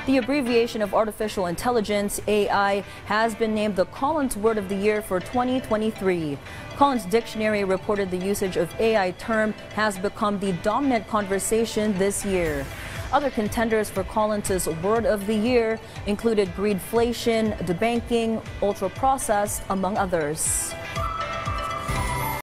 The abbreviation of artificial intelligence, AI, has been named the Collins Word of the Year for 2023. Collins Dictionary reported the usage of AI term has become the dominant conversation this year. Other contenders for Collins' Word of the Year included greedflation, debanking, ultra-processed, among others.